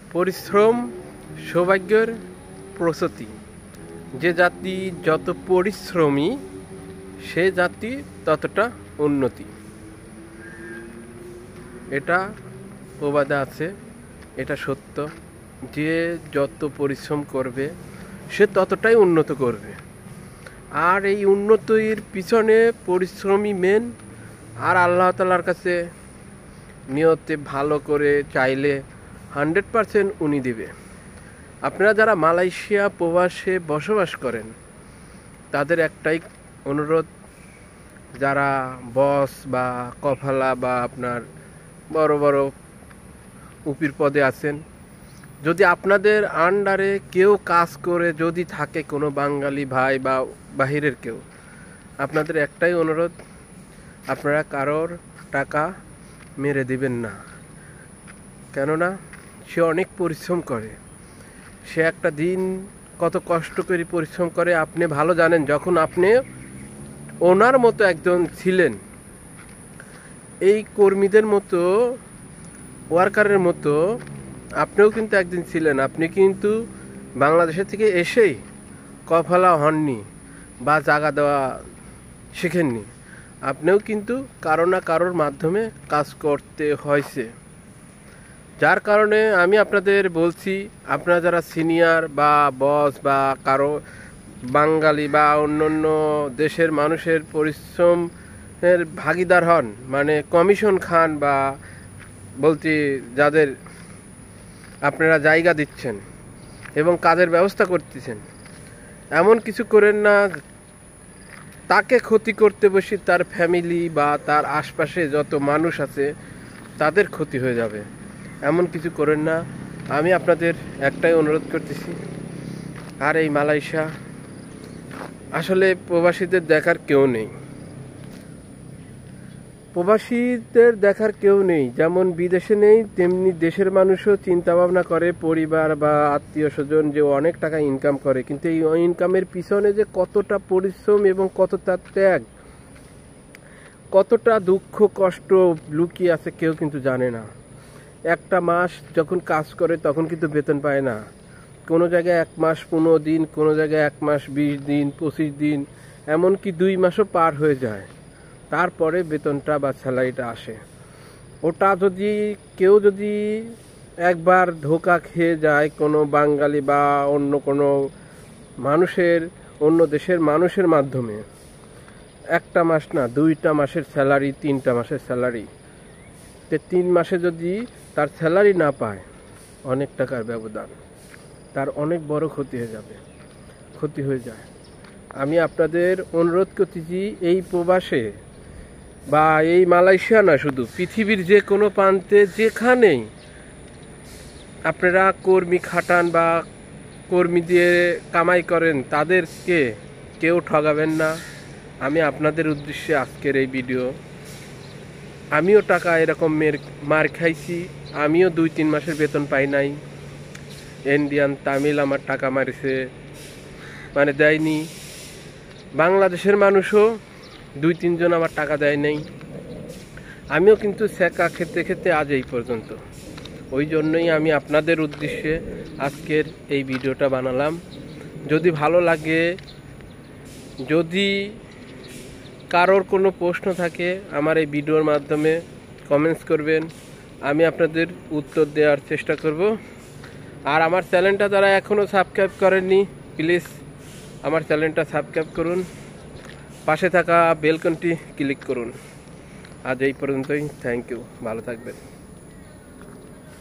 পরিশ্রম সৌভাগ্যের প্রসূতি। যে জাতি যত পরিশ্রমী সে জাতি ততটা উন্নতি। এটা প্রবাদে আছে, এটা সত্য। যে যত পরিশ্রম করবে সে ততটাই উন্নত করবে। আর এই উন্নতির পিছনে পরিশ্রমী মেন। আর আল্লাহ তাআলার কাছে নিয়তে ভালো করে চাইলে 100% উনি দিবে। আপনারা যারা মালয়েশিয়া প্রবাসে বসবাস করেন তাদের একটাই অনুরোধ, যারা বস বা কফালা বা আপনার বড় বড় উপির পদে আছেন, যদি আপনাদের আন্ডারে কেউ কাজ করে যদি থাকে কোনো বাঙালি ভাই বা বাহিরের কেউ, আপনাদের একটাই অনুরোধ, আপনারা কারোর টাকা মেরে দিবেন না। কেননা সে অনেক পরিশ্রম করে, সে একটা দিন কত কষ্ট করে পরিশ্রম করে আপনি ভালো জানেন। যখন আপনি ওনার মতো একজন ছিলেন, এই কর্মীদের মতো ওয়ার্কারের মতো আপনিও কিন্তু একদিন ছিলেন। আপনি কিন্তু বাংলাদেশের থেকে এসেই কফালা হননি বা জায়গা দেওয়া শেখেননি। আপনিও কিন্তু কারো না কারোর মাধ্যমে কাজ করতে হয়েছে। যার কারণে আমি আপনাদের বলছি, আপনারা যারা সিনিয়র বা বস বা কারো বাঙালি বা অন্য দেশের মানুষের পরিশ্রমের ভাগিদার হন, মানে কমিশন খান বা বলতে যাদের আপনারা জায়গা দিচ্ছেন এবং কাজের ব্যবস্থা করতেছেন, এমন কিছু করেন না তাকে ক্ষতি করতে বসি তার ফ্যামিলি বা তার আশপাশে যত মানুষ আছে তাদের ক্ষতি হয়ে যাবে। এমন কিছু করেন না, আমি আপনাদের একটাই অনুরোধ করতেছি। আর এই মালয়েশিয়া আসলে প্রবাসীদের দেখার কেউ নেই, প্রবাসীদের দেখার কেউ নেই। যেমন বিদেশে নেই তেমনি দেশের মানুষও চিন্তা ভাবনা করে, পরিবার বা আত্মীয় স্বজন যে অনেক টাকা ইনকাম করে, কিন্তু এই ইনকামের পিছনে যে কতটা পরিশ্রম এবং কতটা ত্যাগ, কতটা দুঃখ কষ্ট লুকিয়ে আছে কেউ কিন্তু জানে না। একটা মাস যখন কাজ করে তখন কিন্তু বেতন পায় না। কোনো জায়গায় 1 মাস 15 দিন, কোনো জায়গায় 1 মাস 20 দিন 25 দিন, এমনকি 2 মাসও পার হয়ে যায়, তারপরে বেতনটা বা স্যালারিটা আসে। ওটা যদি কেউ যদি একবার ধোঁকা খেয়ে যায় কোনো বাঙালি বা অন্য কোনো মানুষের, অন্য দেশের মানুষের মাধ্যমে, 1টা মাস না 2টা মাসের স্যালারি, 3টা মাসের স্যালারি, 3 মাসে যদি তার স্যালারি না পায়, অনেক টাকার ব্যবধান, তার অনেক বড় ক্ষতি হয়ে যাবে, ক্ষতি হয়ে যায়। আমি আপনাদের অনুরোধ করতেছি, এই প্রবাসে বা এই মালয়েশিয়া না, শুধু পৃথিবীর যে কোনো প্রান্তে যেখানেই আপনারা কর্মী খাটান বা কর্মী দিয়ে কামাই করেন, তাদেরকে কেউ ঠগাবেন না। আমি আপনাদের উদ্দেশ্যে আজকের এই ভিডিও। আমিও টাকা এরকম মার খাইছি, আমিও 2-3 মাসের বেতন পাই নাই। ইন্ডিয়ান তামিল আমার টাকা মারিছে, মানে দেয়নি। বাংলাদেশের মানুষও 2-3 জন আমার টাকা দেয় নাই। আমিও কিন্তু সেকা খেতে খেতে আজ এই পর্যন্ত। ওই জন্যই আমি আপনাদের উদ্দেশ্যে আজকের এই ভিডিওটা বানালাম। যদি ভালো লাগে, যদি কারোর কোনো প্রশ্ন থাকে, আমার এই ভিডিওর মাধ্যমে কমেন্টস করবেন, আমি আপনাদের উত্তর দেওয়ার চেষ্টা করব। আর আমার চ্যানেলটা যারা এখনও সাবস্ক্রাইব করেননি, প্লিজ আমার চ্যানেলটা সাবস্ক্রাইব করুন, পাশে থাকা বেলকনটি ক্লিক করুন। আজ এই পর্যন্তই, থ্যাংক ইউ, ভালো থাকবেন।